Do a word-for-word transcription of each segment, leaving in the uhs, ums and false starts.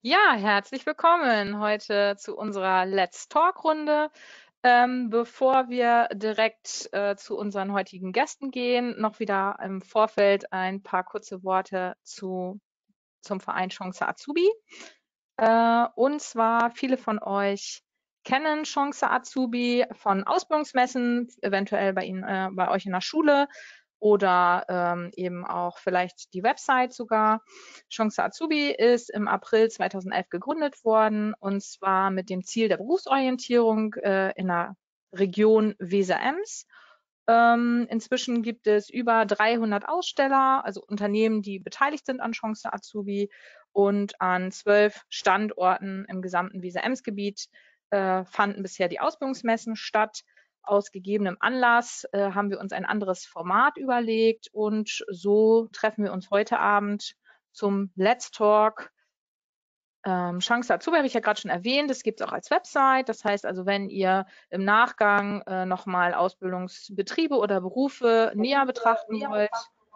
Ja, herzlich willkommen heute zu unserer Let's Talk-Runde. Ähm, bevor wir direkt äh, zu unseren heutigen Gästen gehen, noch wieder im Vorfeld ein paar kurze Worte zu, zum Verein Chance Azubi. Äh, und zwar, viele von euch kennen Chance Azubi von Ausbildungsmessen, eventuell bei Ihnen, äh, bei euch in der Schule oder ähm, eben auch vielleicht die Website sogar. Chance Azubi ist im April zweitausendelf gegründet worden, und zwar mit dem Ziel der Berufsorientierung äh, in der Region Weser-Ems. Ähm, inzwischen gibt es über dreihundert Aussteller, also Unternehmen, die beteiligt sind an Chance Azubi, und an zwölf Standorten im gesamten Weser-Ems-Gebiet äh, fanden bisher die Ausbildungsmessen statt. Aus gegebenem Anlass äh, haben wir uns ein anderes Format überlegt, und so treffen wir uns heute Abend zum Let's Talk. Ähm, Chance Azubi habe ich ja gerade schon erwähnt, das gibt es auch als Website. Das heißt also, wenn ihr im Nachgang äh, nochmal Ausbildungsbetriebe oder Berufe näher betrachten wollt,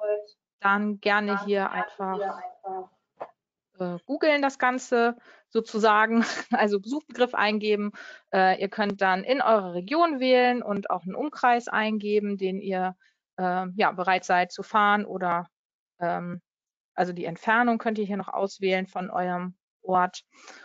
dann gerne hier einfach äh, googeln das Ganze sozusagen, also Suchbegriff eingeben. Äh, ihr könnt dann in eurer Region wählen und auch einen Umkreis eingeben, den ihr äh, ja, bereit seid zu fahren, oder ähm, also die Entfernung könnt ihr hier noch auswählen von eurem Ort.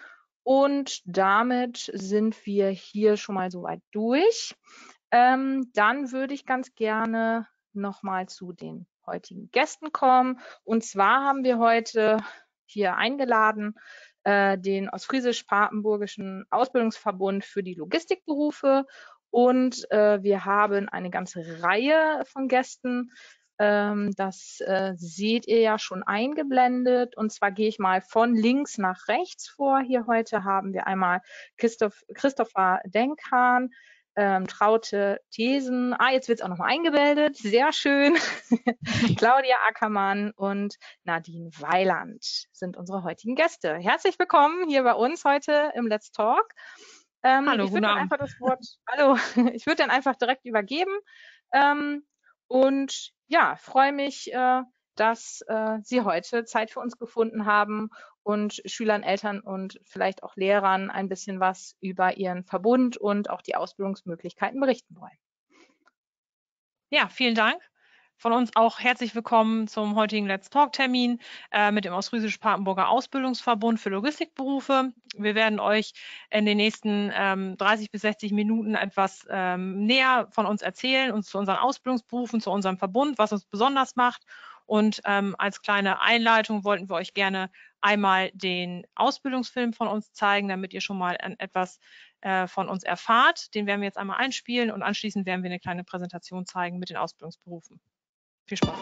Und damit sind wir hier schon mal soweit durch. Ähm, dann würde ich ganz gerne nochmal zu den heutigen Gästen kommen. Und zwar haben wir heute hier eingeladen äh, den Ostfriesisch-Papenburgischen Ausbildungsverbund für die Logistikberufe. Und äh, wir haben eine ganze Reihe von Gästen. Ähm, das äh, seht ihr ja schon eingeblendet. Und zwar gehe ich mal von links nach rechts vor. Hier heute haben wir einmal Christoph, Christopher Denkhahn, ähm, Traute Thesen. Ah, jetzt wird es auch nochmal eingeblendet. Sehr schön. Claudia Ackermann und Nadine Weiland sind unsere heutigen Gäste. Herzlich willkommen hier bei uns heute im Let's Talk. Ähm, Hallo, ich guten würde dann Abend. einfach das Wort, hallo, ich würde dann einfach direkt übergeben. Ähm, und ja, freue mich, äh, dass äh, Sie heute Zeit für uns gefunden haben und Schülern, Eltern und vielleicht auch Lehrern ein bisschen was über Ihren Verbund und auch die Ausbildungsmöglichkeiten berichten wollen. Ja, vielen Dank. Von uns auch herzlich willkommen zum heutigen Let's Talk-Termin äh, mit dem Ostfriesisch-Papenburger Ausbildungsverbund für Logistikberufe. Wir werden euch in den nächsten ähm, dreißig bis sechzig Minuten etwas ähm, näher von uns erzählen, uns zu unseren Ausbildungsberufen, zu unserem Verbund, was uns besonders macht. Und ähm, als kleine Einleitung wollten wir euch gerne einmal den Ausbildungsfilm von uns zeigen, damit ihr schon mal etwas äh, von uns erfahrt. Den werden wir jetzt einmal einspielen, und anschließend werden wir eine kleine Präsentation zeigen mit den Ausbildungsberufen. Viel Spaß.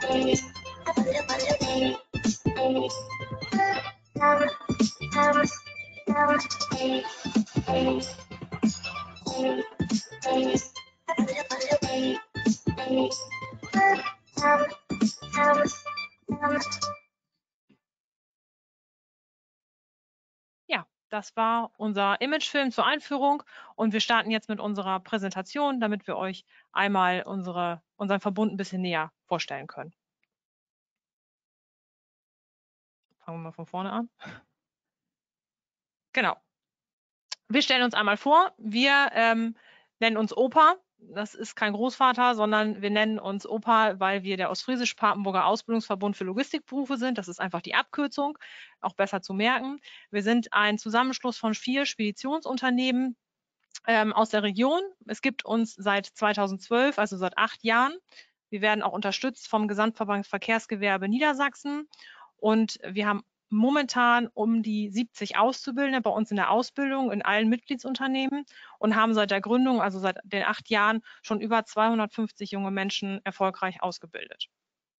Ja, das war unser Imagefilm zur Einführung und wir starten jetzt mit unserer Präsentation, damit wir euch einmal unsere, unseren Verbund ein bisschen näher vorstellen können. Fangen wir mal von vorne an. Genau. Wir stellen uns einmal vor, wir ähm, nennen uns Opa. Das ist kein Großvater, sondern wir nennen uns Opa, weil wir der Ostfriesisch-Papenburger Ausbildungsverbund für Logistikberufe sind. Das ist einfach die Abkürzung, auch besser zu merken. Wir sind ein Zusammenschluss von vier Speditionsunternehmen ähm, aus der Region. Es gibt uns seit zweitausendzwölf, also seit acht Jahren. Wir werden auch unterstützt vom Gesamtverband Verkehrsgewerbe Niedersachsen und wir haben momentan um die siebzig Auszubildende bei uns in der Ausbildung in allen Mitgliedsunternehmen und haben seit der Gründung, also seit den acht Jahren, schon über zweihundertfünfzig junge Menschen erfolgreich ausgebildet.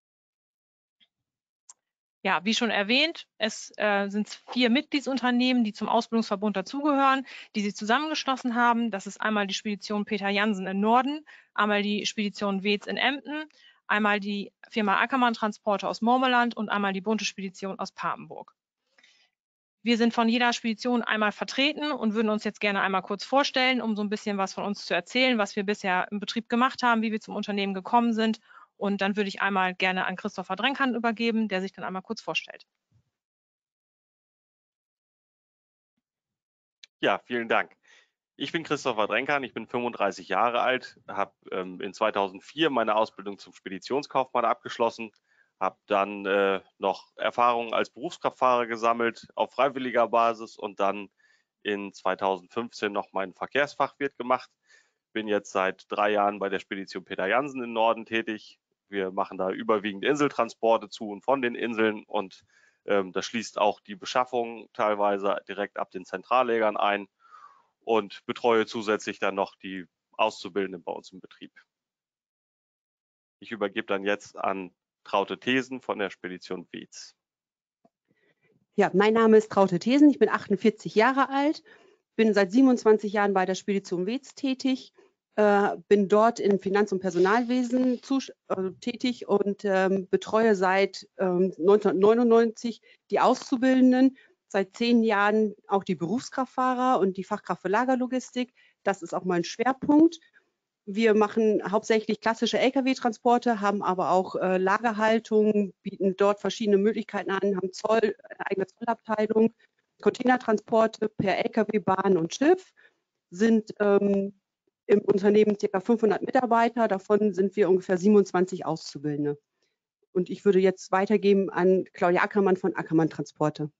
Ja, wie schon erwähnt, es äh, sind vier Mitgliedsunternehmen, die zum Ausbildungsverbund dazugehören, die sich zusammengeschlossen haben. Das ist einmal die Spedition Peter Jansen in Norden, einmal die Spedition Weetz in Emden, einmal die Firma Ackermann Transporte aus Mormeland und einmal die Bunte Spedition aus Papenburg. Wir sind von jeder Spedition einmal vertreten und würden uns jetzt gerne einmal kurz vorstellen, um so ein bisschen was von uns zu erzählen, was wir bisher im Betrieb gemacht haben, wie wir zum Unternehmen gekommen sind. Und dann würde ich einmal gerne an Christopher Drenkan übergeben, der sich dann einmal kurz vorstellt. Ja, vielen Dank. Ich bin Christopher Drenkan, ich bin fünfunddreißig Jahre alt, habe ähm, in zweitausendvier meine Ausbildung zum Speditionskaufmann abgeschlossen, habe dann äh, noch Erfahrungen als Berufskraftfahrer gesammelt auf freiwilliger Basis und dann in zweitausendfünfzehn noch meinen Verkehrsfachwirt gemacht. Bin jetzt seit drei Jahren bei der Spedition Peter Jansen im Norden tätig. Wir machen da überwiegend Inseltransporte zu und von den Inseln und ähm, das schließt auch die Beschaffung teilweise direkt ab den Zentrallägern ein und betreue zusätzlich dann noch die Auszubildenden bei uns im Betrieb. Ich übergebe dann jetzt an Traute Thesen von der Spedition Weetz. Ja, mein Name ist Traute Thesen, ich bin achtundvierzig Jahre alt, bin seit siebenundzwanzig Jahren bei der Spedition Weetz tätig, äh, bin dort im Finanz- und Personalwesen zu, äh, tätig und ähm, betreue seit ähm, neunzehnhundertneunundneunzig die Auszubildenden, seit zehn Jahren auch die Berufskraftfahrer und die Fachkraft für Lagerlogistik. Das ist auch mein Schwerpunkt. Wir machen hauptsächlich klassische L K W-Transporte, haben aber auch äh, Lagerhaltung, bieten dort verschiedene Möglichkeiten an, haben Zoll, eine eigene Zollabteilung, Containertransporte per L K W, Bahn und Schiff, sind ähm, im Unternehmen ca. fünfhundert Mitarbeiter, davon sind wir ungefähr siebenundzwanzig Auszubildende. Und ich würde jetzt weitergeben an Claudia Ackermann von Ackermann Transporte.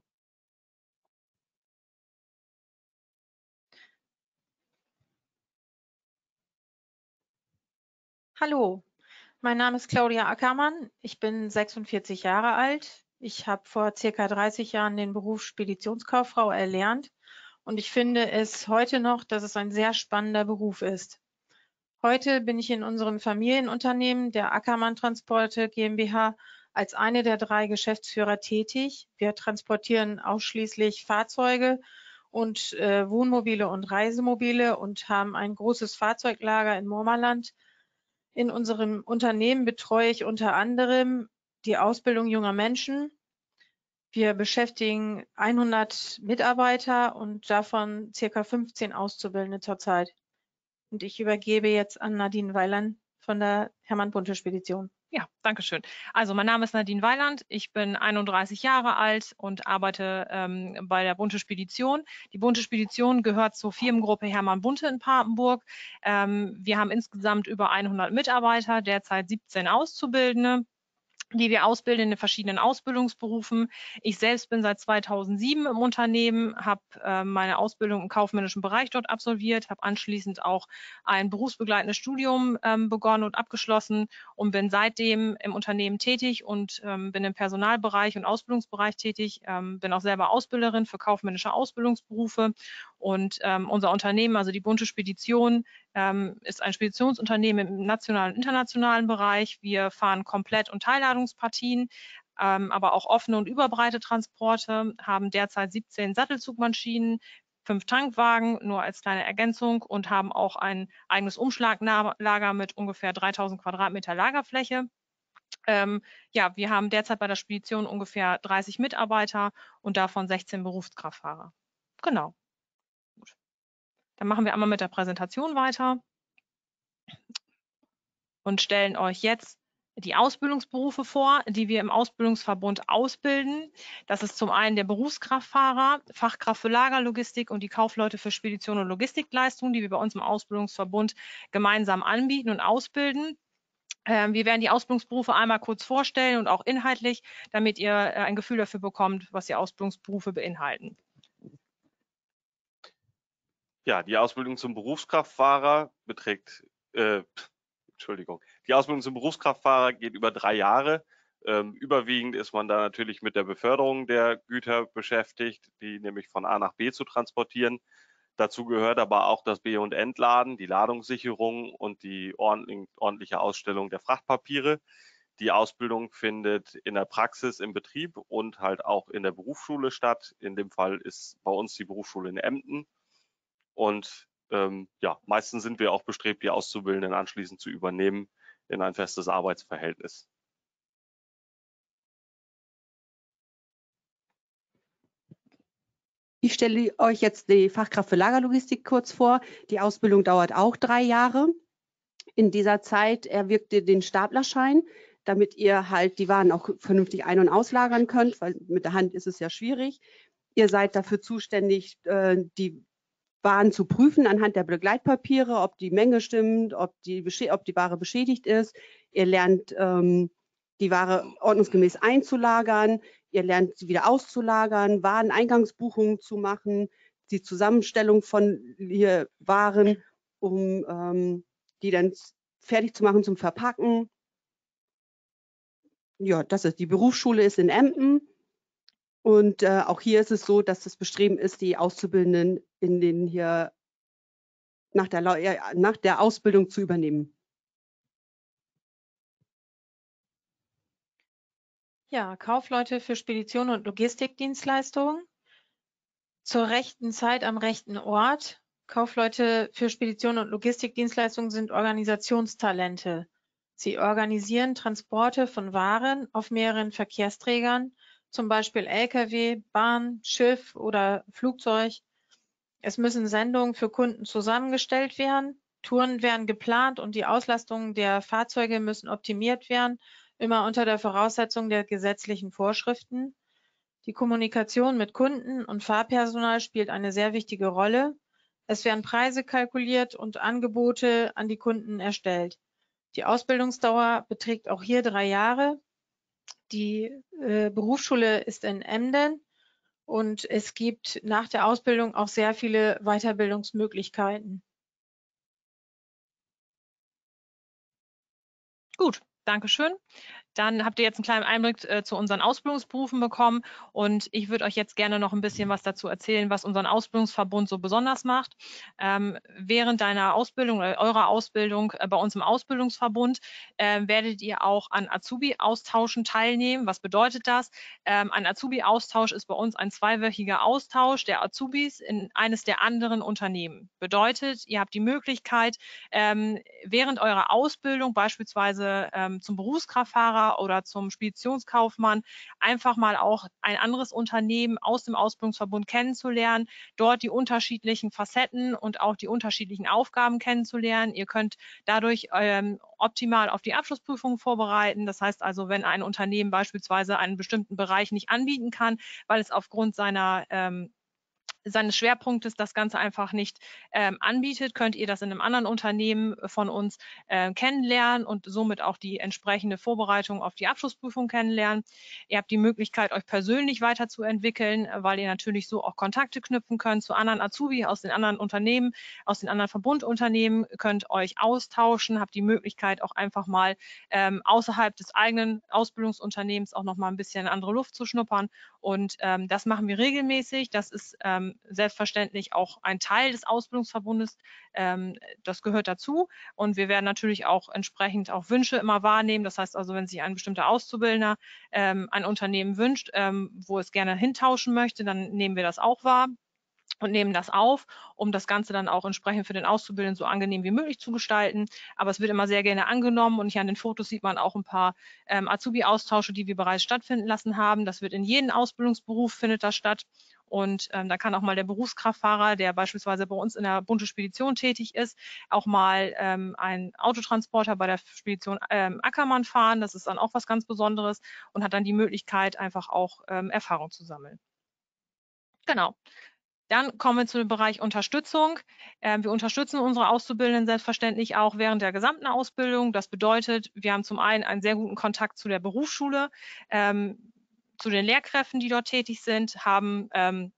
Hallo, mein Name ist Claudia Ackermann. Ich bin sechsundvierzig Jahre alt. Ich habe vor circa dreißig Jahren den Beruf Speditionskauffrau erlernt und ich finde es heute noch, dass es ein sehr spannender Beruf ist. Heute bin ich in unserem Familienunternehmen der Ackermann Transporte GmbH als eine der drei Geschäftsführer tätig. Wir transportieren ausschließlich Fahrzeuge und äh, Wohnmobile und Reisemobile und haben ein großes Fahrzeuglager in Mormerland. In unserem Unternehmen betreue ich unter anderem die Ausbildung junger Menschen. Wir beschäftigen hundert Mitarbeiter und davon circa fünfzehn Auszubildende zurzeit. Und ich übergebe jetzt an Nadine Weiland von der Hermann-Bunte-Spedition. Ja, danke schön. Also mein Name ist Nadine Weiland, ich bin einunddreißig Jahre alt und arbeite ähm, bei der Bunte Spedition. Die Bunte Spedition gehört zur Firmengruppe Hermann Bunte in Papenburg. Ähm, wir haben insgesamt über hundert Mitarbeiter, derzeit siebzehn Auszubildende, die wir ausbilden in den verschiedenen Ausbildungsberufen. Ich selbst bin seit zweitausendsieben im Unternehmen, habe äh, meine Ausbildung im kaufmännischen Bereich dort absolviert, habe anschließend auch ein berufsbegleitendes Studium ähm, begonnen und abgeschlossen und bin seitdem im Unternehmen tätig und ähm, bin im Personalbereich und Ausbildungsbereich tätig, ähm, bin auch selber Ausbilderin für kaufmännische Ausbildungsberufe Und ähm, unser Unternehmen, also die Bunte Spedition, ähm, ist ein Speditionsunternehmen im nationalen und internationalen Bereich. Wir fahren Komplett- und Teilladungspartien, ähm, aber auch offene und überbreite Transporte, haben derzeit siebzehn Sattelzugmaschinen, fünf Tankwagen, nur als kleine Ergänzung, und haben auch ein eigenes Umschlaglager mit ungefähr dreitausend Quadratmeter Lagerfläche. Ähm, ja, wir haben derzeit bei der Spedition ungefähr dreißig Mitarbeiter und davon sechzehn Berufskraftfahrer. Genau. Gut. Dann machen wir einmal mit der Präsentation weiter und stellen euch jetzt die Ausbildungsberufe vor, die wir im Ausbildungsverbund ausbilden. Das ist zum einen der Berufskraftfahrer, Fachkraft für Lagerlogistik und die Kaufleute für Spedition und Logistikleistungen, die wir bei uns im Ausbildungsverbund gemeinsam anbieten und ausbilden. Wir werden die Ausbildungsberufe einmal kurz vorstellen und auch inhaltlich, damit ihr ein Gefühl dafür bekommt, was die Ausbildungsberufe beinhalten. Ja, die Ausbildung zum Berufskraftfahrer beträgt, äh, Entschuldigung, die Ausbildung zum Berufskraftfahrer geht über drei Jahre. Ähm, überwiegend ist man da natürlich mit der Beförderung der Güter beschäftigt, die nämlich von A nach B zu transportieren. Dazu gehört aber auch das Be- und Entladen, die Ladungssicherung und die ordentliche Ausstellung der Frachtpapiere. Die Ausbildung findet in der Praxis im Betrieb und halt auch in der Berufsschule statt. In dem Fall ist bei uns die Berufsschule in Emden. Und ähm, ja, meistens sind wir auch bestrebt, die Auszubildenden anschließend zu übernehmen in ein festes Arbeitsverhältnis. Ich stelle euch jetzt die Fachkraft für Lagerlogistik kurz vor. Die Ausbildung dauert auch drei Jahre. In dieser Zeit erwirkt ihr den Staplerschein, damit ihr halt die Waren auch vernünftig ein- und auslagern könnt, weil mit der Hand ist es ja schwierig. Ihr seid dafür zuständig, die Waren zu prüfen anhand der Begleitpapiere, ob die Menge stimmt, ob die, ob die Ware beschädigt ist. Ihr lernt, ähm, die Ware ordnungsgemäß einzulagern. Ihr lernt sie wieder auszulagern, Wareneingangsbuchungen zu machen, die Zusammenstellung von hier Waren, um ähm, die dann fertig zu machen zum Verpacken. Ja, das ist die Berufsschule ist in Emden. Und äh, auch hier ist es so, dass das Bestreben ist, die Auszubildenden in den hier nach der, nach der Ausbildung zu übernehmen. Ja, Kaufleute für Spedition und Logistikdienstleistungen. Zur rechten Zeit am rechten Ort. Kaufleute für Spedition und Logistikdienstleistungen sind Organisationstalente. Sie organisieren Transporte von Waren auf mehreren Verkehrsträgern, zum Beispiel L K W, Bahn, Schiff oder Flugzeug. Es müssen Sendungen für Kunden zusammengestellt werden, Touren werden geplant und die Auslastung der Fahrzeuge müssen optimiert werden, immer unter der Voraussetzung der gesetzlichen Vorschriften. Die Kommunikation mit Kunden und Fahrpersonal spielt eine sehr wichtige Rolle. Es werden Preise kalkuliert und Angebote an die Kunden erstellt. Die Ausbildungsdauer beträgt auch hier drei Jahre. Die äh, Berufsschule ist in Emden und es gibt nach der Ausbildung auch sehr viele Weiterbildungsmöglichkeiten. Gut, danke schön. Dann habt ihr jetzt einen kleinen Einblick äh, zu unseren Ausbildungsberufen bekommen und ich würde euch jetzt gerne noch ein bisschen was dazu erzählen, was unseren Ausbildungsverbund so besonders macht. Ähm, während deiner Ausbildung oder eurer Ausbildung äh, bei uns im Ausbildungsverbund äh, werdet ihr auch an Azubi-Austauschen teilnehmen. Was bedeutet das? Ähm, ein Azubi-Austausch ist bei uns ein zweiwöchiger Austausch der Azubis in eines der anderen Unternehmen. Bedeutet, ihr habt die Möglichkeit, ähm, während eurer Ausbildung beispielsweise ähm, zum Berufskraftfahrer oder zum Speditionskaufmann einfach mal auch ein anderes Unternehmen aus dem Ausbildungsverbund kennenzulernen, dort die unterschiedlichen Facetten und auch die unterschiedlichen Aufgaben kennenzulernen. Ihr könnt dadurch ähm, optimal auf die Abschlussprüfung vorbereiten. Das heißt also, wenn ein Unternehmen beispielsweise einen bestimmten Bereich nicht anbieten kann, weil es aufgrund seiner ähm, seines Schwerpunktes das Ganze einfach nicht ähm, anbietet, könnt ihr das in einem anderen Unternehmen von uns äh, kennenlernen und somit auch die entsprechende Vorbereitung auf die Abschlussprüfung kennenlernen. Ihr habt die Möglichkeit, euch persönlich weiterzuentwickeln, weil ihr natürlich so auch Kontakte knüpfen könnt zu anderen Azubi aus den anderen Unternehmen, aus den anderen Verbundunternehmen, könnt euch austauschen, habt die Möglichkeit auch einfach mal ähm, außerhalb des eigenen Ausbildungsunternehmens auch noch mal ein bisschen andere Luft zu schnuppern und ähm, das machen wir regelmäßig. Das ist ähm, ähm, selbstverständlich auch ein Teil des Ausbildungsverbundes. Ähm, das gehört dazu. Und wir werden natürlich auch entsprechend auch Wünsche immer wahrnehmen. Das heißt also, wenn sich ein bestimmter Auszubildender ähm, ein Unternehmen wünscht, ähm, wo es gerne hintauschen möchte, dann nehmen wir das auch wahr und nehmen das auf, um das Ganze dann auch entsprechend für den Auszubildenden so angenehm wie möglich zu gestalten. Aber es wird immer sehr gerne angenommen und hier an den Fotos sieht man auch ein paar ähm, Azubi-Austausche, die wir bereits stattfinden lassen haben. Das wird in jedem Ausbildungsberuf, findet das statt. Und ähm, da kann auch mal der Berufskraftfahrer, der beispielsweise bei uns in der Bunte Spedition tätig ist, auch mal ähm, einen Autotransporter bei der Spedition ähm, Ackermann fahren. Das ist dann auch was ganz Besonderes und hat dann die Möglichkeit, einfach auch ähm, Erfahrung zu sammeln. Genau. Dann kommen wir zu dem Bereich Unterstützung. Ähm, wir unterstützen unsere Auszubildenden selbstverständlich auch während der gesamten Ausbildung. Das bedeutet, wir haben zum einen einen sehr guten Kontakt zu der Berufsschule, ähm, zu den Lehrkräften, die dort tätig sind, haben ähm,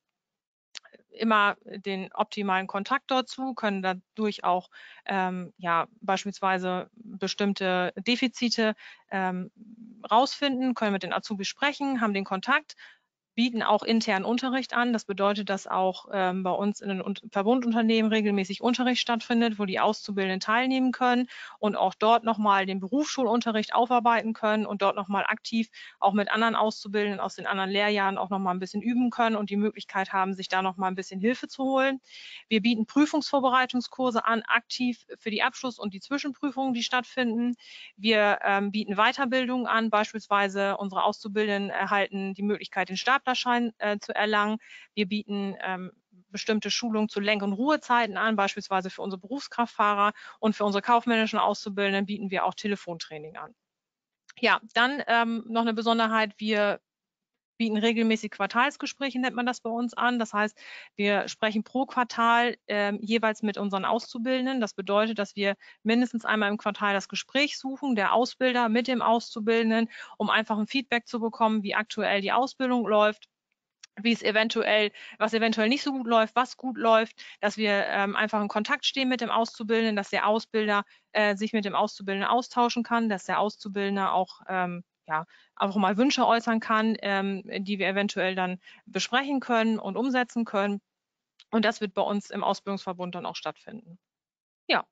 immer den optimalen Kontakt dazu, können dadurch auch ähm, ja, beispielsweise bestimmte Defizite ähm, rausfinden, können mit den Azubis sprechen, haben den Kontakt, bieten auch internen Unterricht an. Das bedeutet, dass auch ähm, bei uns in den Verbundunternehmen regelmäßig Unterricht stattfindet, wo die Auszubildenden teilnehmen können und auch dort nochmal den Berufsschulunterricht aufarbeiten können und dort nochmal aktiv auch mit anderen Auszubildenden aus den anderen Lehrjahren auch nochmal ein bisschen üben können und die Möglichkeit haben, sich da nochmal ein bisschen Hilfe zu holen. Wir bieten Prüfungsvorbereitungskurse an, aktiv für die Abschluss- und die Zwischenprüfungen, die stattfinden. Wir ähm, bieten Weiterbildung an, beispielsweise unsere Auszubildenden erhalten die Möglichkeit, den Staplerschein äh, zu erlangen. Wir bieten ähm, bestimmte Schulungen zu Lenk- und Ruhezeiten an, beispielsweise für unsere Berufskraftfahrer, und für unsere kaufmännischen Auszubildenden bieten wir auch Telefontraining an. Ja, dann ähm, noch eine Besonderheit, wir bieten regelmäßig Quartalsgespräche, nennt man das bei uns an. Das heißt, wir sprechen pro Quartal äh, jeweils mit unseren Auszubildenden. Das bedeutet, dass wir mindestens einmal im Quartal das Gespräch suchen, der Ausbilder mit dem Auszubildenden, um einfach ein Feedback zu bekommen, wie aktuell die Ausbildung läuft, wie es eventuell, was eventuell nicht so gut läuft, was gut läuft, dass wir ähm, einfach in Kontakt stehen mit dem Auszubildenden, dass der Ausbilder äh, sich mit dem Auszubildenden austauschen kann, dass der Auszubildende auch ähm, ja, auch mal Wünsche äußern kann, ähm, die wir eventuell dann besprechen können und umsetzen können. Und das wird bei uns im Ausbildungsverbund dann auch stattfinden. Ja.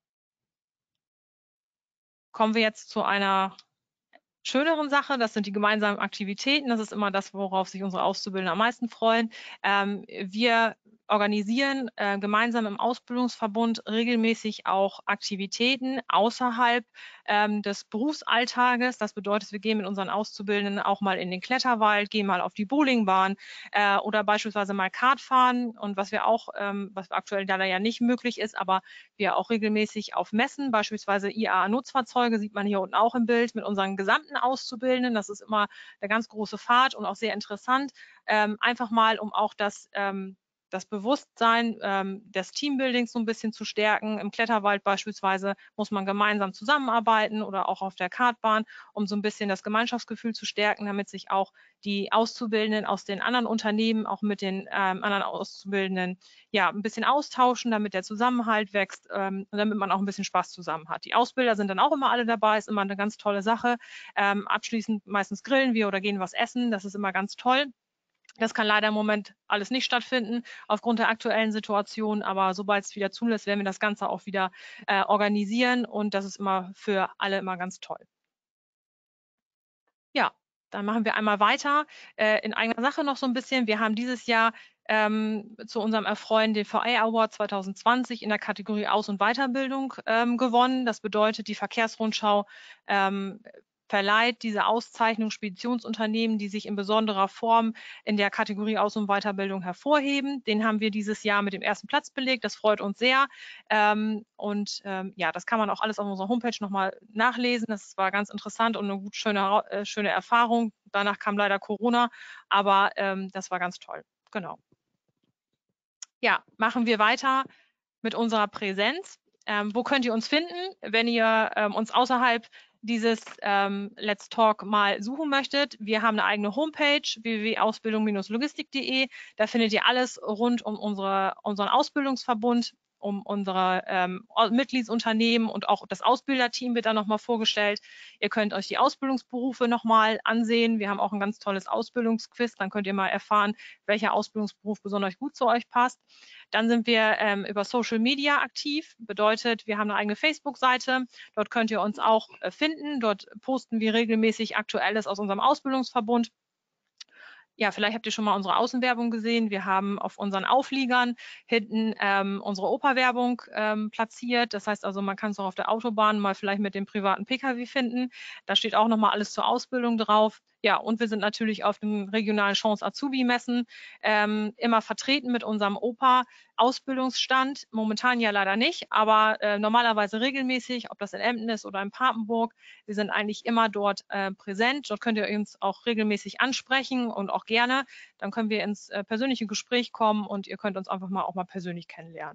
Kommen wir jetzt zu einer schöneren Sache, das sind die gemeinsamen Aktivitäten. Das ist immer das, worauf sich unsere Auszubildenden am meisten freuen. Ähm, wir organisieren äh, gemeinsam im Ausbildungsverbund regelmäßig auch Aktivitäten außerhalb ähm, des Berufsalltages. Das bedeutet, wir gehen mit unseren Auszubildenden auch mal in den Kletterwald, gehen mal auf die Bowlingbahn äh, oder beispielsweise mal Kart fahren. Und was wir auch, ähm, was aktuell leider ja nicht möglich ist, aber wir auch regelmäßig auf Messen, beispielsweise I A A-Nutzfahrzeuge, sieht man hier unten auch im Bild, mit unseren gesamten Auszubildenden. Das ist immer eine ganz große Fahrt und auch sehr interessant. Ähm, einfach mal, um auch das ähm, das Bewusstsein ähm, des Teambuildings so ein bisschen zu stärken. Im Kletterwald beispielsweise muss man gemeinsam zusammenarbeiten oder auch auf der Kartbahn, um so ein bisschen das Gemeinschaftsgefühl zu stärken, damit sich auch die Auszubildenden aus den anderen Unternehmen auch mit den ähm, anderen Auszubildenden ja ein bisschen austauschen, damit der Zusammenhalt wächst ähm, und damit man auch ein bisschen Spaß zusammen hat. Die Ausbilder sind dann auch immer alle dabei, ist immer eine ganz tolle Sache. Ähm, abschließend meistens grillen wir oder gehen was essen, das ist immer ganz toll. Das kann leider im Moment alles nicht stattfinden aufgrund der aktuellen Situation, aber sobald es wieder zulässt, werden wir das Ganze auch wieder äh, organisieren und das ist immer für alle immer ganz toll. Ja, dann machen wir einmal weiter äh, in eigener Sache noch so ein bisschen. Wir haben dieses Jahr ähm, zu unserem Erfreuen den V A Award zwanzig zwanzig in der Kategorie Aus- und Weiterbildung ähm, gewonnen. Das bedeutet, die Verkehrsrundschau ähm, verleiht diese Auszeichnung Speditionsunternehmen, die sich in besonderer Form in der Kategorie Aus- und Weiterbildung hervorheben. Den haben wir dieses Jahr mit dem ersten Platz belegt. Das freut uns sehr. Ähm, und ähm, ja, das kann man auch alles auf unserer Homepage nochmal nachlesen. Das war ganz interessant und eine gut schöne, äh, schöne Erfahrung. Danach kam leider Corona, aber ähm, das war ganz toll. Genau. Ja, machen wir weiter mit unserer Präsenz. Ähm, wo könnt ihr uns finden, wenn ihr ähm, uns außerhalb dieses ähm, Let's Talk mal suchen möchtet? Wir haben eine eigene Homepage, w w w punkt ausbildung Bindestrich logistik punkt de. Da findet ihr alles rund um unsere, unseren Ausbildungsverbund. um unsere ähm, Mitgliedsunternehmen und auch das Ausbilderteam wird dann nochmal vorgestellt. Ihr könnt euch die Ausbildungsberufe nochmal ansehen. Wir haben auch ein ganz tolles Ausbildungsquiz. Dann könnt ihr mal erfahren, welcher Ausbildungsberuf besonders gut zu euch passt. Dann sind wir ähm, über Social Media aktiv. Bedeutet, wir haben eine eigene Facebook-Seite. Dort könnt ihr uns auch äh, finden. Dort posten wir regelmäßig Aktuelles aus unserem Ausbildungsverbund. Ja, vielleicht habt ihr schon mal unsere Außenwerbung gesehen. Wir haben auf unseren Aufliegern hinten ähm, unsere Opa-Werbung ähm, platziert. Das heißt also, man kann es auch auf der Autobahn mal vielleicht mit dem privaten Pkw finden. Da steht auch nochmal alles zur Ausbildung drauf. Ja, und wir sind natürlich auf den regionalen Chance Azubi-Messen ähm, immer vertreten mit unserem Opa-Ausbildungsstand. Momentan ja leider nicht, aber äh, normalerweise regelmäßig, ob das in Emden ist oder in Papenburg. Wir sind eigentlich immer dort äh, präsent. Dort könnt ihr uns auch regelmäßig ansprechen und auch gerne. Dann können wir ins äh, persönliche Gespräch kommen und ihr könnt uns einfach mal auch mal persönlich kennenlernen.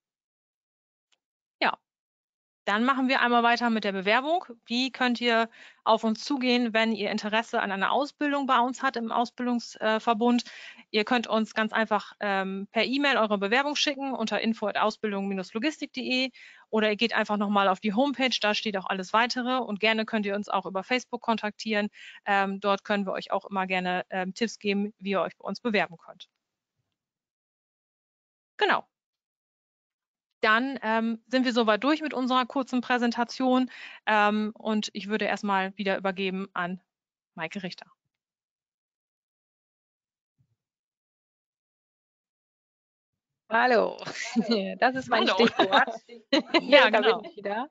Ja. Dann machen wir einmal weiter mit der Bewerbung. Wie könnt ihr auf uns zugehen, wenn ihr Interesse an einer Ausbildung bei uns habt im Ausbildungsverbund? Ihr könnt uns ganz einfach ähm, per E-Mail eure Bewerbung schicken unter info at ausbildung Bindestrich logistik Punkt de oder ihr geht einfach nochmal auf die Homepage, da steht auch alles weitere und gerne könnt ihr uns auch über Facebook kontaktieren. Ähm, dort können wir euch auch immer gerne ähm, Tipps geben, wie ihr euch bei uns bewerben könnt. Genau. Dann ähm, sind wir soweit durch mit unserer kurzen Präsentation ähm, und ich würde erstmal wieder übergeben an Maike Richter. Hallo, das ist mein Hallo. Stichwort. Ja, Da genau. bin ich wieder.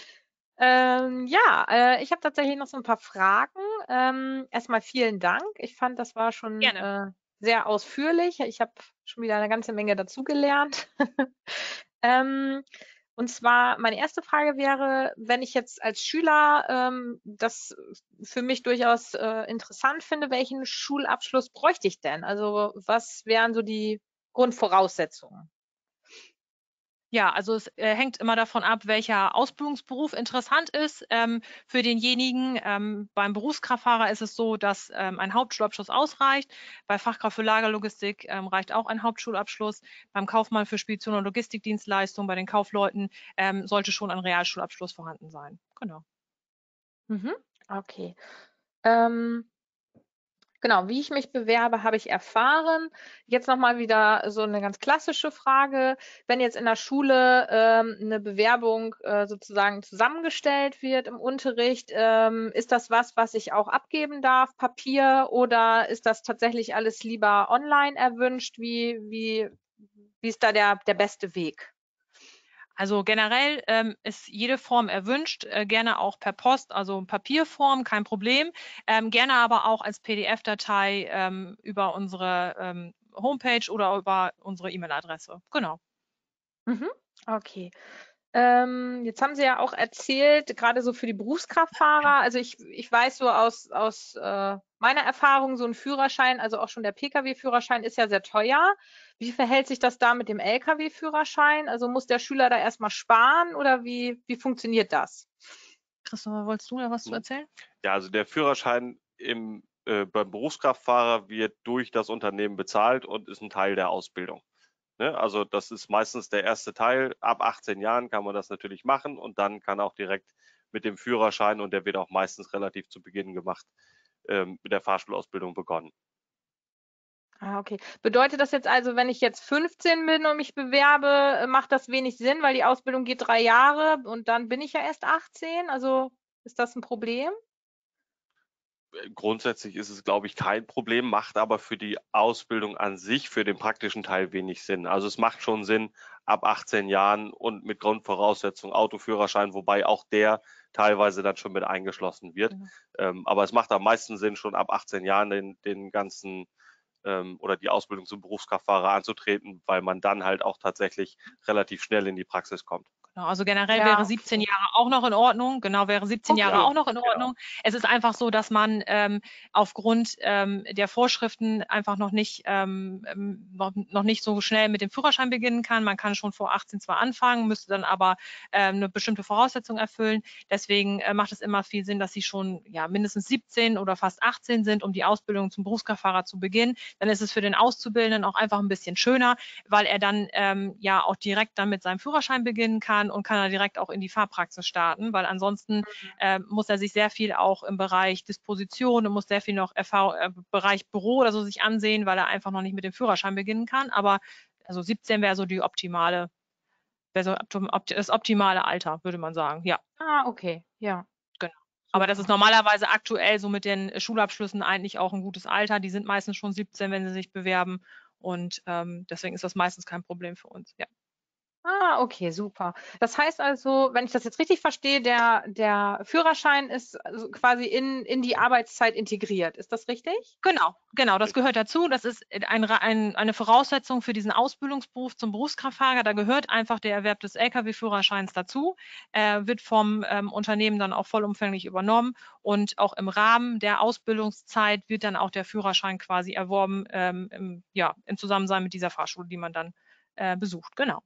Ähm, ja, äh, ich habe tatsächlich noch so ein paar Fragen. Ähm, erstmal vielen Dank. Ich fand, das war schon Gerne. äh, sehr ausführlich. Ich habe schon wieder eine ganze Menge dazugelernt. ähm, und zwar, meine erste Frage wäre, wenn ich jetzt als Schüler ähm, das für mich durchaus äh, interessant finde, welchen Schulabschluss bräuchte ich denn? Also was wären so die Grundvoraussetzungen? Ja, also es äh, hängt immer davon ab, welcher Ausbildungsberuf interessant ist ähm, für denjenigen. Ähm, beim Berufskraftfahrer ist es so, dass ähm, ein Hauptschulabschluss ausreicht. Bei Fachkraft für Lagerlogistik ähm, reicht auch ein Hauptschulabschluss. Beim Kaufmann für Spedition und Logistikdienstleistung, bei den Kaufleuten ähm, sollte schon ein Realschulabschluss vorhanden sein. Genau. Mhm. Okay. Ähm, Genau, wie ich mich bewerbe, habe ich erfahren. Jetzt nochmal wieder so eine ganz klassische Frage. Wenn jetzt in der Schule ähm, eine Bewerbung äh, sozusagen zusammengestellt wird im Unterricht, ähm, ist das was, was ich auch abgeben darf, Papier, oder ist das tatsächlich alles lieber online erwünscht? Wie, wie, wie ist da der, der beste Weg? Also generell ähm, ist jede Form erwünscht, äh, gerne auch per Post, also Papierform, kein Problem. Ähm, gerne aber auch als P D F-Datei ähm, über unsere ähm, Homepage oder über unsere E-Mail-Adresse. Genau. Mhm. Okay. Ähm, jetzt haben Sie ja auch erzählt, gerade so für die Berufskraftfahrer, also ich, ich weiß so aus, aus äh, meiner Erfahrung, so ein Führerschein, also auch schon der Pkw-Führerschein ist ja sehr teuer. Wie verhält sich das da mit dem Lkw-Führerschein? Also muss der Schüler da erstmal sparen oder wie, wie funktioniert das? Christopher, wolltest du da was zu erzählen? Ja, also der Führerschein im, äh, beim Berufskraftfahrer wird durch das Unternehmen bezahlt und ist ein Teil der Ausbildung. Ne? Also das ist meistens der erste Teil. Ab achtzehn Jahren kann man das natürlich machen und dann kann auch direkt mit dem Führerschein, und der wird auch meistens relativ zu Beginn gemacht, ähm, mit der Fahrschulausbildung begonnen. Ah, okay. Bedeutet das jetzt also, wenn ich jetzt fünfzehn bin und mich bewerbe, macht das wenig Sinn, weil die Ausbildung geht drei Jahre und dann bin ich ja erst achtzehn? Also ist das ein Problem? Grundsätzlich ist es, glaube ich, kein Problem, macht aber für die Ausbildung an sich, für den praktischen Teil wenig Sinn. Also es macht schon Sinn, ab achtzehn Jahren und mit Grundvoraussetzung Autoführerschein, wobei auch der teilweise dann schon mit eingeschlossen wird. Genau. Ähm, aber es macht am meisten Sinn, schon ab achtzehn Jahren den, den ganzen ähm, oder die Ausbildung zum Berufskraftfahrer anzutreten, weil man dann halt auch tatsächlich relativ schnell in die Praxis kommt. Genau, also generell Ja, wäre siebzehn okay. Jahre auch noch in Ordnung. Genau, wäre siebzehn Jahre Okay, auch noch in Ordnung. Es ist einfach so, dass man ähm, aufgrund ähm, der Vorschriften einfach noch nicht, ähm, ähm, noch, noch nicht so schnell mit dem Führerschein beginnen kann. Man kann schon vor achtzehn zwar anfangen, müsste dann aber ähm, eine bestimmte Voraussetzung erfüllen. Deswegen äh, macht es immer viel Sinn, dass sie schon ja, mindestens siebzehn oder fast achtzehn sind, um die Ausbildung zum Berufskraftfahrer zu beginnen. Dann ist es für den Auszubildenden auch einfach ein bisschen schöner, weil er dann ähm, ja auch direkt dann mit seinem Führerschein beginnen kann und kann er direkt auch in die Fahrpraxis starten, weil ansonsten äh, muss er sich sehr viel auch im Bereich Disposition und muss sehr viel noch Erfahrung, äh, Bereich Büro oder so sich ansehen, weil er einfach noch nicht mit dem Führerschein beginnen kann. Aber also siebzehn wäre so die optimale, wäre so das optimale Alter, würde man sagen. Ja, Ah, okay, ja. genau. Aber das ist Super. normalerweise aktuell so mit den Schulabschlüssen eigentlich auch ein gutes Alter. Die sind meistens schon siebzehn, wenn sie sich bewerben. Und ähm, deswegen ist das meistens kein Problem für uns. Ja. Ah, okay, super. Das heißt also, wenn ich das jetzt richtig verstehe, der, der Führerschein ist also quasi in, in die Arbeitszeit integriert. Ist das richtig? Genau, genau, das gehört dazu. Das ist ein, ein, eine Voraussetzung für diesen Ausbildungsberuf zum Berufskraftfahrer. Da gehört einfach der Erwerb des L K W-Führerscheins dazu, äh, wird vom ähm, Unternehmen dann auch vollumfänglich übernommen und auch im Rahmen der Ausbildungszeit wird dann auch der Führerschein quasi erworben, ähm, im, ja, im Zusammensein mit dieser Fahrschule, die man dann äh, besucht. Genau.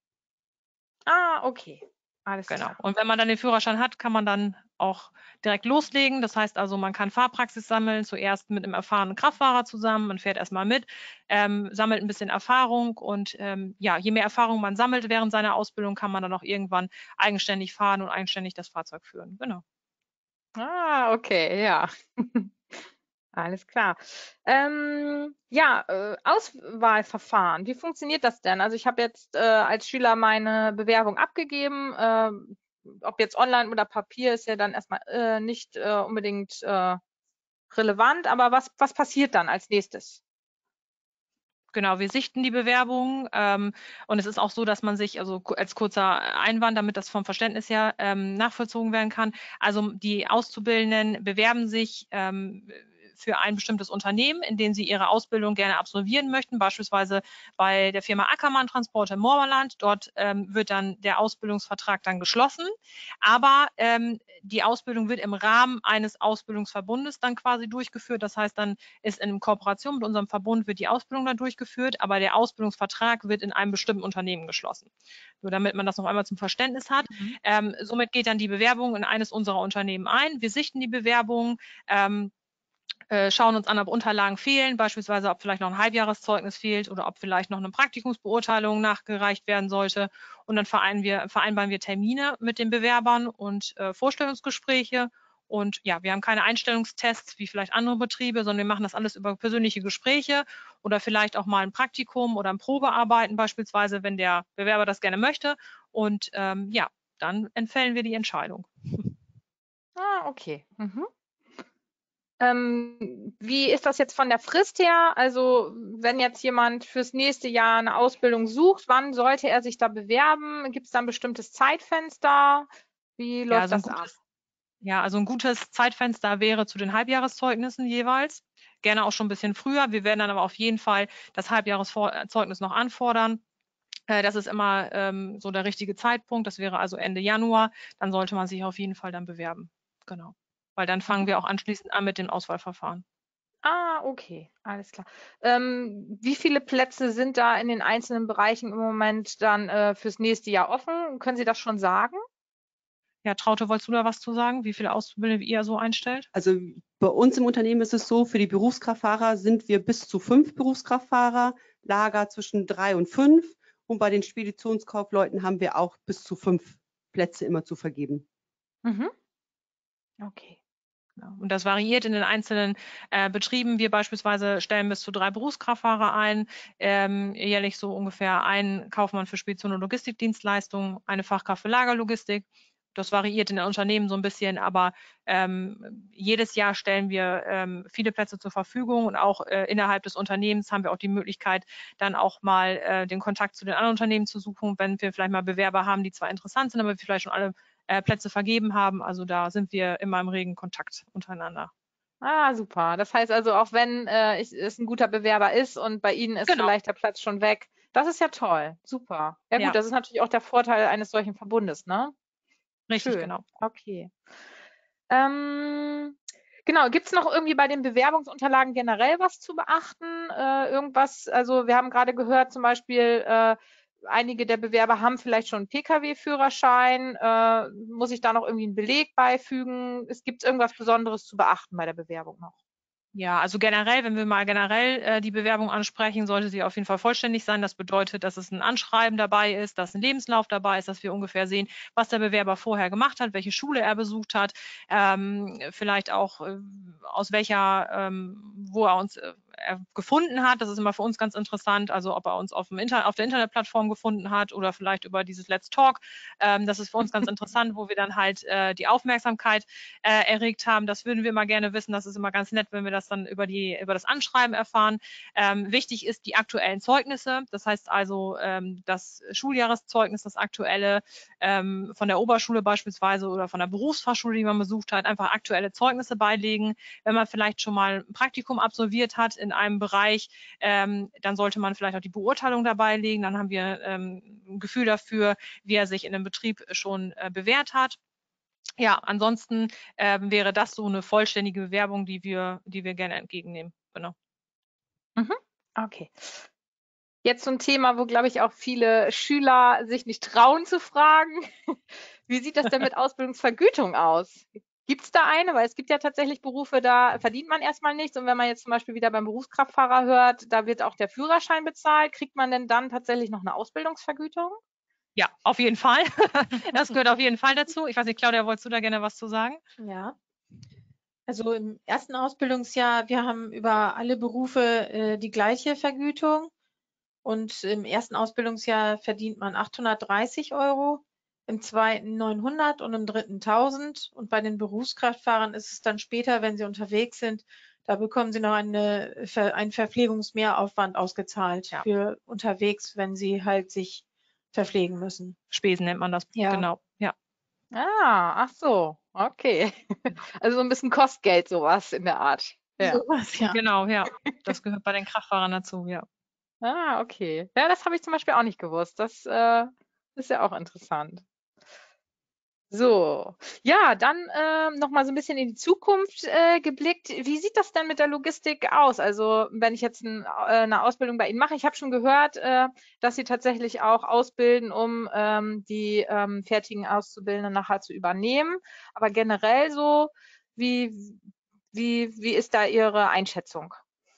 Ah, okay. Alles Genau. klar. Und wenn man dann den Führerschein hat, kann man dann auch direkt loslegen. Das heißt also, man kann Fahrpraxis sammeln, zuerst mit einem erfahrenen Kraftfahrer zusammen. Man fährt erstmal mit, ähm, sammelt ein bisschen Erfahrung und ähm, ja, je mehr Erfahrung man sammelt während seiner Ausbildung, kann man dann auch irgendwann eigenständig fahren und eigenständig das Fahrzeug führen. Genau. Ah, okay, ja. Alles klar. Ähm, ja, äh, Auswahlverfahren, wie funktioniert das denn? Also ich habe jetzt äh, als Schüler meine Bewerbung abgegeben. Ähm, ob jetzt online oder Papier ist ja dann erstmal äh, nicht äh, unbedingt äh, relevant, aber was, was passiert dann als nächstes? Genau, wir sichten die Bewerbung ähm, und es ist auch so, dass man sich, also als kurzer Einwand, damit das vom Verständnis her ähm, nachvollzogen werden kann, also die Auszubildenden bewerben sich ähm, für ein bestimmtes Unternehmen, in dem sie ihre Ausbildung gerne absolvieren möchten, beispielsweise bei der Firma Ackermann Transporte im Moorland. Dort ähm, wird dann der Ausbildungsvertrag dann geschlossen, aber ähm, die Ausbildung wird im Rahmen eines Ausbildungsverbundes dann quasi durchgeführt. Das heißt, dann ist in Kooperation mit unserem Verbund wird die Ausbildung dann durchgeführt, aber der Ausbildungsvertrag wird in einem bestimmten Unternehmen geschlossen. Nur damit man das noch einmal zum Verständnis hat. Mhm. Ähm, somit geht dann die Bewerbung in eines unserer Unternehmen ein. Wir sichten die Bewerbung, ähm, äh, schauen uns an, ob Unterlagen fehlen, beispielsweise ob vielleicht noch ein Halbjahreszeugnis fehlt oder ob vielleicht noch eine Praktikumsbeurteilung nachgereicht werden sollte. Und dann vereinbaren wir, vereinbaren wir Termine mit den Bewerbern und äh, Vorstellungsgespräche. Und ja, wir haben keine Einstellungstests wie vielleicht andere Betriebe, sondern wir machen das alles über persönliche Gespräche oder vielleicht auch mal ein Praktikum oder ein Probearbeiten beispielsweise, wenn der Bewerber das gerne möchte. Und ähm, ja, dann entfällen wir die Entscheidung. Ah, okay. Mhm. Ähm, wie ist das jetzt von der Frist her? Also wenn jetzt jemand fürs nächste Jahr eine Ausbildung sucht, wann sollte er sich da bewerben? Gibt es da ein bestimmtes Zeitfenster? Wie Ja, läuft also ein das ab? gutes Ja, also ein gutes Zeitfenster wäre zu den Halbjahreszeugnissen jeweils. Gerne auch schon ein bisschen früher. Wir werden dann aber auf jeden Fall das Halbjahreszeugnis noch anfordern. Äh, Das ist immer ähm, so der richtige Zeitpunkt. Das wäre also Ende Januar. Dann sollte man sich auf jeden Fall dann bewerben. Genau. Weil dann fangen Mhm. wir auch anschließend an mit dem Auswahlverfahren. Ah, okay, alles klar. Ähm, wie viele Plätze sind da in den einzelnen Bereichen im Moment dann äh, fürs nächste Jahr offen? Können Sie das schon sagen? Ja, Traute, wolltest du da was zu sagen, wie viele Auszubildende ihr so einstellt? Also bei uns im Unternehmen ist es so, für die Berufskraftfahrer sind wir bis zu fünf Berufskraftfahrer, Lager zwischen drei und fünf. Und bei den Speditionskaufleuten haben wir auch bis zu fünf Plätze immer zu vergeben. Mhm. Okay. Ja, und das variiert in den einzelnen äh, Betrieben. Wir beispielsweise stellen bis zu drei Berufskraftfahrer ein, ähm, jährlich so ungefähr einen Kaufmann für Spedition und Logistikdienstleistungen, eine Fachkraft für Lagerlogistik. Das variiert in den Unternehmen so ein bisschen, aber ähm, jedes Jahr stellen wir ähm, viele Plätze zur Verfügung und auch äh, innerhalb des Unternehmens haben wir auch die Möglichkeit, dann auch mal äh, den Kontakt zu den anderen Unternehmen zu suchen, wenn wir vielleicht mal Bewerber haben, die zwar interessant sind, aber wir vielleicht schon alle äh, Plätze vergeben haben. Also da sind wir immer im regen Kontakt untereinander. Ah, super. Das heißt also, auch wenn äh, ich, es ein guter Bewerber ist und bei Ihnen ist Genau, vielleicht der Platz schon weg, Das ist ja toll, super. Ja gut, Ja. das ist natürlich auch der Vorteil eines solchen Verbundes, ne? Richtig, Schön. genau. Okay. Ähm, genau, gibt es noch irgendwie bei den Bewerbungsunterlagen generell was zu beachten? Äh, irgendwas, also wir haben gerade gehört, zum Beispiel, äh, einige der Bewerber haben vielleicht schon einen Pkw-Führerschein. Äh, muss ich da noch irgendwie einen Beleg beifügen? Es gibt irgendwas Besonderes zu beachten bei der Bewerbung noch? Ja, also generell, wenn wir mal generell äh, die Bewerbung ansprechen, sollte sie auf jeden Fall vollständig sein. Das bedeutet, dass es ein Anschreiben dabei ist, dass ein Lebenslauf dabei ist, dass wir ungefähr sehen, was der Bewerber vorher gemacht hat, welche Schule er besucht hat, ähm, vielleicht auch äh, aus welcher, ähm, wo er uns äh, er gefunden hat. Das ist immer für uns ganz interessant. Also ob er uns auf, dem Inter auf der Internetplattform gefunden hat oder vielleicht über dieses Let's Talk. Ähm, das ist für uns ganz interessant, wo wir dann halt äh, die Aufmerksamkeit äh, erregt haben. Das würden wir immer gerne wissen. Das ist immer ganz nett, wenn wir das dann über, die, über das Anschreiben erfahren. Ähm, wichtig ist die aktuellen Zeugnisse. Das heißt also ähm, das Schuljahreszeugnis, das aktuelle ähm, von der Oberschule beispielsweise oder von der Berufsfachschule, die man besucht hat, einfach aktuelle Zeugnisse beilegen. Wenn man vielleicht schon mal ein Praktikum absolviert hat in einem Bereich, ähm, dann sollte man vielleicht auch die Beurteilung dabei legen. Dann haben wir ähm, ein Gefühl dafür, wie er sich in einem Betrieb schon äh, bewährt hat. Ja, ansonsten ähm, wäre das so eine vollständige Bewerbung, die wir, die wir gerne entgegennehmen. Genau. Mhm. Okay. Jetzt zum Thema, wo, glaube ich, auch viele Schüler sich nicht trauen zu fragen. Wie sieht das denn mit Ausbildungsvergütung aus? Gibt es da eine? Weil es gibt ja tatsächlich Berufe, da verdient man erstmal nichts. Und wenn man jetzt zum Beispiel wieder beim Berufskraftfahrer hört, da wird auch der Führerschein bezahlt. Kriegt man denn dann tatsächlich noch eine Ausbildungsvergütung? Ja, auf jeden Fall. Das gehört auf jeden Fall dazu. Ich weiß nicht, Claudia, wolltest du da gerne was zu sagen? Ja. Also im ersten Ausbildungsjahr, wir haben über alle Berufe äh, die gleiche Vergütung. Und im ersten Ausbildungsjahr verdient man achthundertdreißig Euro, im zweiten neunhundert und im dritten tausend. Und bei den Berufskraftfahrern ist es dann später, wenn sie unterwegs sind, da bekommen sie noch eine, einen Verpflegungsmehraufwand ausgezahlt Ja. für unterwegs, wenn sie halt sich verpflegen müssen. Spesen nennt man das. Ja. Genau. Ja. Ah, ach so, okay. Also so ein bisschen Kostgeld, sowas in der Art. Ja. Sowas, ja. Genau, ja. Das gehört bei den Kraftfahrern dazu, ja. Ah, okay. Ja, das habe ich zum Beispiel auch nicht gewusst. Das äh, ist ja auch interessant. So, ja, dann ähm, noch mal so ein bisschen in die Zukunft äh, geblickt. Wie sieht das denn mit der Logistik aus? Also wenn ich jetzt ein, äh, eine Ausbildung bei Ihnen mache, ich habe schon gehört, äh, dass Sie tatsächlich auch ausbilden, um ähm, die ähm, fertigen Auszubildenden nachher zu übernehmen. Aber generell so, wie, wie, wie ist da Ihre Einschätzung?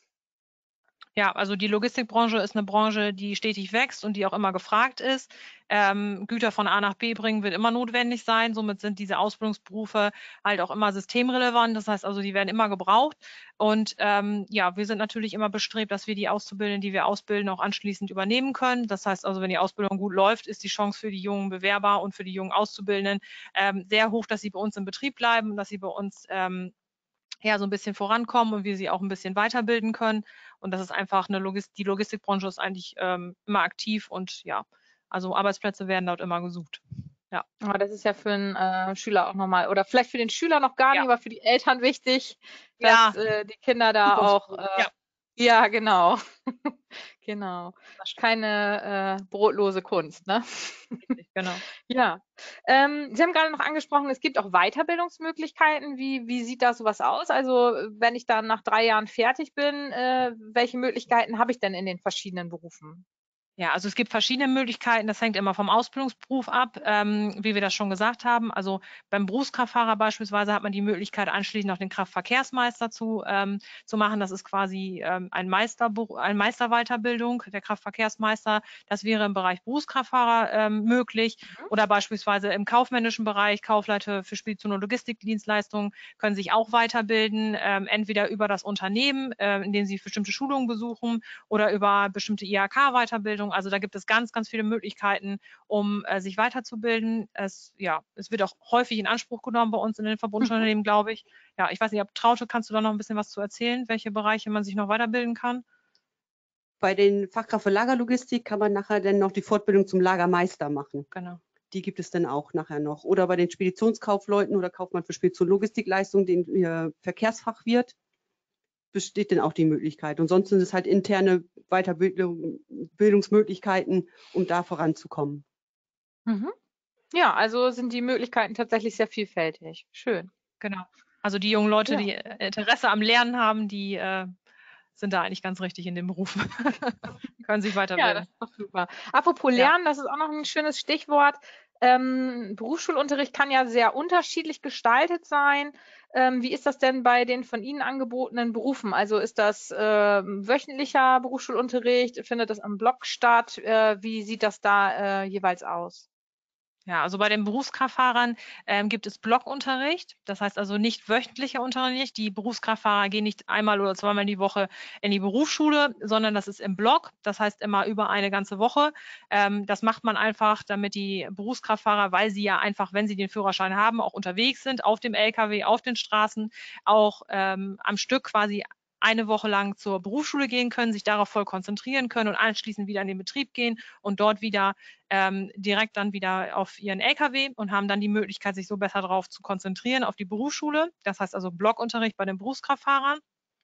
Ja, also die Logistikbranche ist eine Branche, die stetig wächst und die auch immer gefragt ist. Ähm, Güter von A nach B bringen wird immer notwendig sein. Somit sind diese Ausbildungsberufe halt auch immer systemrelevant. Das heißt also, die werden immer gebraucht. Und ähm, ja, wir sind natürlich immer bestrebt, dass wir die Auszubildenden, die wir ausbilden, auch anschließend übernehmen können. Das heißt also, wenn die Ausbildung gut läuft, ist die Chance für die jungen Bewerber und für die jungen Auszubildenden ähm, sehr hoch, dass sie bei uns im Betrieb bleiben, dass sie bei uns ähm, ja, so ein bisschen vorankommen und wir sie auch ein bisschen weiterbilden können. Und das ist einfach eine Logist die Logistikbranche ist eigentlich ähm, immer aktiv und ja, also Arbeitsplätze werden dort immer gesucht. Ja. Aber das ist ja für einen äh, Schüler auch nochmal, oder vielleicht für den Schüler noch gar Ja. nicht, aber für die Eltern wichtig, Ja. dass äh, die Kinder da auch, äh, Ja. ja, genau, genau, keine äh, brotlose Kunst, ne? Richtig, genau. Ja, ähm, Sie haben gerade noch angesprochen, es gibt auch Weiterbildungsmöglichkeiten. Wie, wie sieht da sowas aus? Also wenn ich dann nach drei Jahren fertig bin, äh, welche Möglichkeiten habe ich denn in den verschiedenen Berufen? Ja, also es gibt verschiedene Möglichkeiten. Das hängt immer vom Ausbildungsberuf ab, ähm, wie wir das schon gesagt haben. Also beim Berufskraftfahrer beispielsweise hat man die Möglichkeit, anschließend noch den Kraftverkehrsmeister zu, ähm, zu machen. Das ist quasi ähm, ein Meisterberuf, eine Meisterweiterbildung, der Kraftverkehrsmeister. Das wäre im Bereich Berufskraftfahrer ähm, möglich. Mhm. Oder beispielsweise im kaufmännischen Bereich, Kaufleute für Spedition und Logistikdienstleistungen können sich auch weiterbilden, ähm, entweder über das Unternehmen, äh, in dem sie bestimmte Schulungen besuchen, oder über bestimmte I H K-Weiterbildung. Also da gibt es ganz, ganz viele Möglichkeiten, um äh, sich weiterzubilden. Es, ja, es wird auch häufig in Anspruch genommen bei uns in den Verbundunternehmen, glaube ich. Ja, ich weiß nicht, ob Traute, kannst du da noch ein bisschen was zu erzählen, welche Bereiche man sich noch weiterbilden kann? Bei den Fachkraft für Lagerlogistik kann man nachher dann noch die Fortbildung zum Lagermeister machen. Genau. Die gibt es dann auch nachher noch. Oder bei den Speditionskaufleuten oder Kaufmann für Spedition und Logistikleistung, den äh, Verkehrsfachwirt. besteht dann auch die Möglichkeit. Und sonst sind es halt interne Weiterbildungsmöglichkeiten, um da voranzukommen. Mhm. Ja, also sind die Möglichkeiten tatsächlich sehr vielfältig. Schön. Genau. Also die jungen Leute, Ja. die Interesse am Lernen haben, die äh, sind da eigentlich ganz richtig in dem Beruf. Können sich Ja, weiterbilden. das ist doch super. Apropos Ja. Lernen, das ist auch noch ein schönes Stichwort. Ähm, Berufsschulunterricht kann ja sehr unterschiedlich gestaltet sein. Ähm, wie ist das denn bei den von Ihnen angebotenen Berufen? Also ist das äh, wöchentlicher Berufsschulunterricht? Findet das am Block statt? Äh, wie sieht das da äh, jeweils aus? Ja, also bei den Berufskraftfahrern ähm, gibt es Blockunterricht. Das heißt also nicht wöchentlicher Unterricht. Die Berufskraftfahrer gehen nicht einmal oder zweimal die Woche in die Berufsschule, sondern das ist im Block. Das heißt immer über eine ganze Woche. Ähm, das macht man einfach, damit die Berufskraftfahrer, weil sie ja einfach, wenn sie den Führerschein haben, auch unterwegs sind, auf dem L K W, auf den Straßen, auch ähm, am Stück quasi eine Woche lang zur Berufsschule gehen können, sich darauf voll konzentrieren können und anschließend wieder in den Betrieb gehen und dort wieder ähm, direkt dann wieder auf ihren L K W und haben dann die Möglichkeit, sich so besser darauf zu konzentrieren, auf die Berufsschule. Das heißt also Blockunterricht bei den Berufskraftfahrern.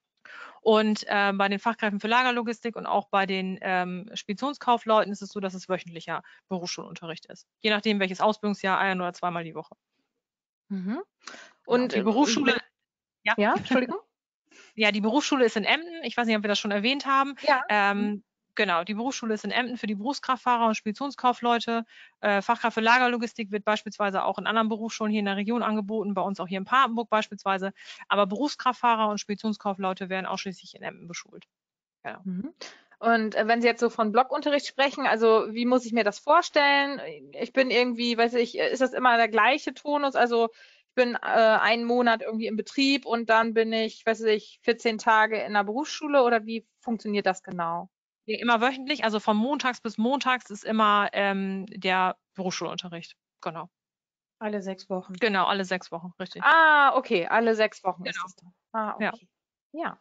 Und äh, bei den Fachkräften für Lagerlogistik und auch bei den ähm, Speditionskaufleuten ist es so, dass es wöchentlicher Berufsschulunterricht ist. Je nachdem, welches Ausbildungsjahr, ein oder zweimal die Woche. Mhm. Und Und die Berufsschule, mit, ja. ja, Entschuldigung. Ja, die Berufsschule ist in Emden. Ich weiß nicht, ob wir das schon erwähnt haben. Ja. Ähm, genau, die Berufsschule ist in Emden für die Berufskraftfahrer und Speditionskaufleute. Äh, Fachkraft für Lagerlogistik wird beispielsweise auch in anderen Berufsschulen hier in der Region angeboten, bei uns auch hier in Papenburg beispielsweise. Aber Berufskraftfahrer und Speditionskaufleute werden ausschließlich in Emden beschult. Genau. Mhm. Und äh, wenn Sie jetzt so von Blockunterricht sprechen, also wie muss ich mir das vorstellen? Ich bin irgendwie, weiß ich, ist das immer der gleiche Tonus? Also ich bin äh, einen Monat irgendwie im Betrieb und dann bin ich, weiß ich, vierzehn Tage in der Berufsschule oder wie funktioniert das genau? Ja, immer wöchentlich, also von montags bis montags ist immer ähm, der Berufsschulunterricht. Genau. Alle sechs Wochen. Genau, alle sechs Wochen, richtig. Ah, okay, alle sechs Wochen ist Genau. es dann. Ah, Ja. okay. Ja.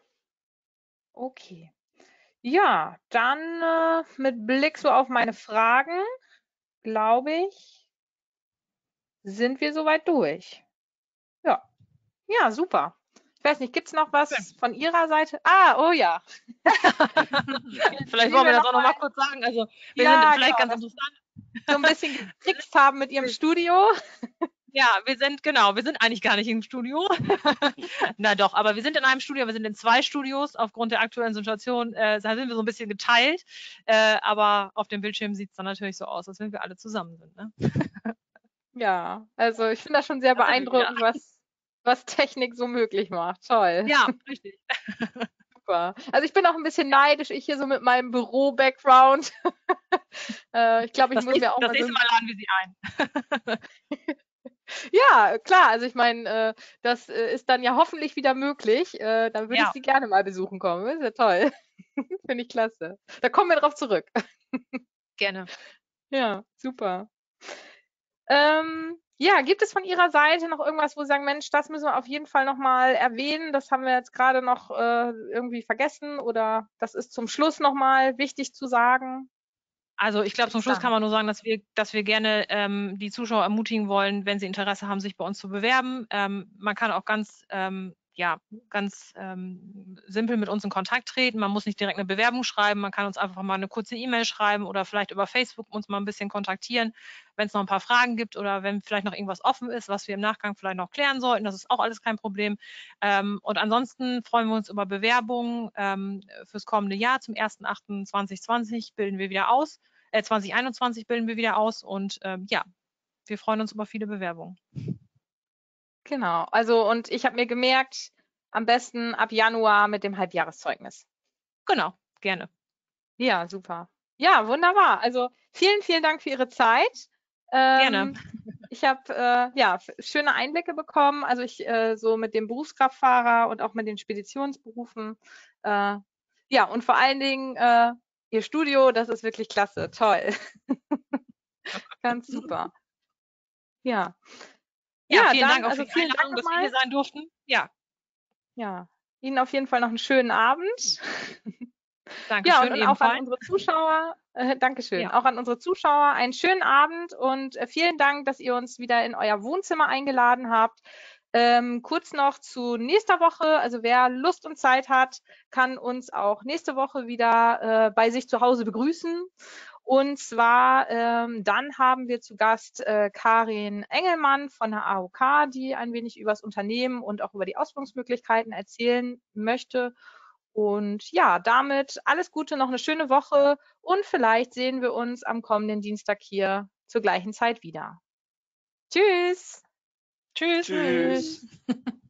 Okay. Ja, dann äh, mit Blick so auf meine Fragen, glaube ich, sind wir soweit durch. Ja. Ja, super. Ich weiß nicht, gibt es noch was Schön. von Ihrer Seite? Ah, oh ja. Vielleicht Wie wollen wir wir das noch auch noch mal kurz sagen. Also wir Ja, sind vielleicht genau, ganz das- interessant. so ein bisschen getrickst haben mit Ihrem Studio. Ja, wir sind, genau, wir sind eigentlich gar nicht im Studio. Na doch, aber wir sind in einem Studio, wir sind in zwei Studios. Aufgrund der aktuellen Situation äh, da sind wir so ein bisschen geteilt. Äh, aber auf dem Bildschirm sieht es dann natürlich so aus, als wenn wir alle zusammen sind. Ne? Ja, also ich finde das schon sehr Da sind wir beeindruckend, was, was Technik so möglich macht. Toll. Ja, richtig. Super. Also ich bin auch ein bisschen neidisch, ich hier so mit meinem Büro-Background. äh, ich glaube, ich Das muss nächste, mir auch das mal so nächste Mal laden wir Sie ein. Ja, klar. Also ich meine, äh, das äh, ist dann ja hoffentlich wieder möglich. Äh, dann würde Ja. ich Sie gerne mal besuchen kommen. Das ist ja toll. Finde ich klasse. Da kommen wir drauf zurück. Gerne. Ja, super. Ähm, ja, gibt es von Ihrer Seite noch irgendwas, wo Sie sagen, Mensch, das müssen wir auf jeden Fall nochmal erwähnen. Das haben wir jetzt gerade noch äh, irgendwie vergessen oder das ist zum Schluss nochmal wichtig zu sagen. Also ich glaube, zum Gibt's Schluss da kann noch? man nur sagen, dass wir, dass wir gerne ähm, die Zuschauer ermutigen wollen, wenn sie Interesse haben, sich bei uns zu bewerben. Ähm, man kann auch ganz, ähm, ja, ganz ähm, simpel mit uns in Kontakt treten. Man muss nicht direkt eine Bewerbung schreiben. Man kann uns einfach mal eine kurze E-Mail schreiben oder vielleicht über Facebook uns mal ein bisschen kontaktieren, wenn es noch ein paar Fragen gibt oder wenn vielleicht noch irgendwas offen ist, was wir im Nachgang vielleicht noch klären sollten. Das ist auch alles kein Problem. Ähm, und ansonsten freuen wir uns über Bewerbungen ähm, fürs kommende Jahr. Zum ersten achten zweitausendzwanzig bilden wir wieder aus. Äh, zwanzig einundzwanzig bilden wir wieder aus und ähm, ja, wir freuen uns über viele Bewerbungen. Genau. Also und ich habe mir gemerkt, am besten ab Januar mit dem Halbjahreszeugnis. Genau, gerne. Ja, super. Ja, wunderbar. Also vielen, vielen Dank für Ihre Zeit. Gerne. Ähm, ich habe äh, ja f- schöne Einblicke bekommen. Also ich äh, so mit dem Berufskraftfahrer und auch mit den Speditionsberufen. Äh, ja, und vor allen Dingen äh, Ihr Studio, das ist wirklich klasse. Toll. Ganz super. Ja. Ja, Ja, vielen dann, Dank auch also für die vielen Dank Einladung, dass wir nochmal. hier sein durften. Ja, Ja, Ihnen auf jeden Fall noch einen schönen Abend. danke Ja, schön und auch an ebenfalls. unsere Zuschauer, äh, Dankeschön, Ja. auch an unsere Zuschauer einen schönen Abend und äh, vielen Dank, dass ihr uns wieder in euer Wohnzimmer eingeladen habt. Ähm, kurz noch zu nächster Woche. Also wer Lust und Zeit hat, kann uns auch nächste Woche wieder äh, bei sich zu Hause begrüßen. Und zwar ähm, dann haben wir zu Gast äh, Karin Engelmann von der A O K, die ein wenig über das Unternehmen und auch über die Ausbildungsmöglichkeiten erzählen möchte. Und ja, damit alles Gute, noch eine schöne Woche und vielleicht sehen wir uns am kommenden Dienstag hier zur gleichen Zeit wieder. Tschüss! Tschüss. Tschüss. Tschüss.